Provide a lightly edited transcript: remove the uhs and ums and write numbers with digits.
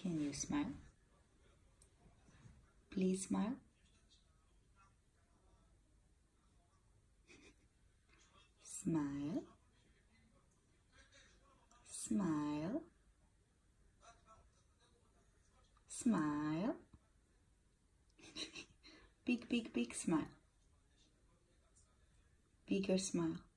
Can you smile? Please smile. Smile. Smile. Smile. Big, big, big smile. Bigger smile.